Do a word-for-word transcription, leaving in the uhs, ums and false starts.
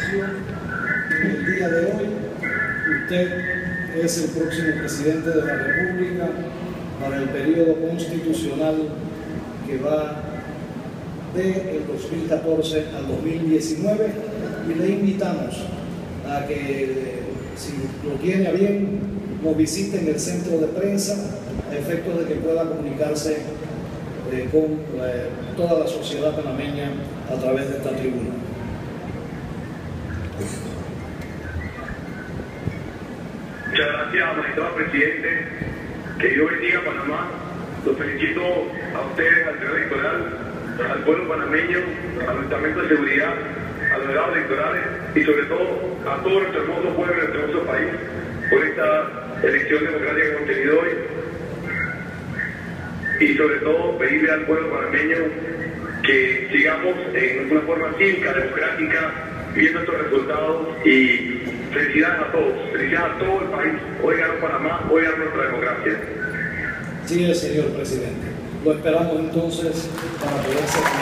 constitución. En el día de hoy, usted es el próximo presidente de la República para el periodo constitucional que va del dos mil catorce al dos mil diecinueve, y le invitamos a que, si lo tiene a bien, nos visite en el centro de prensa a efectos de que pueda comunicarse eh, con eh, toda la sociedad panameña a través de esta tribuna. Muchas gracias, magistrado presidente. Que Dios bendiga a Panamá. Los felicito a ustedes, al Tribunal Electoral, al pueblo panameño, a los estamentos de seguridad, a los delegados electorales y sobre todo a todo nuestro hermoso pueblo y nuestro hermoso país por esta elección democrática que hemos tenido hoy. Y sobre todo pedirle al pueblo panameño que sigamos en una forma cívica, democrática, viendo estos resultados, y felicidades a todos, felicidades a todo el país. Hoy ganó Panamá, hoy ganó nuestra democracia. Sí, señor presidente. Lo esperamos entonces para poder ser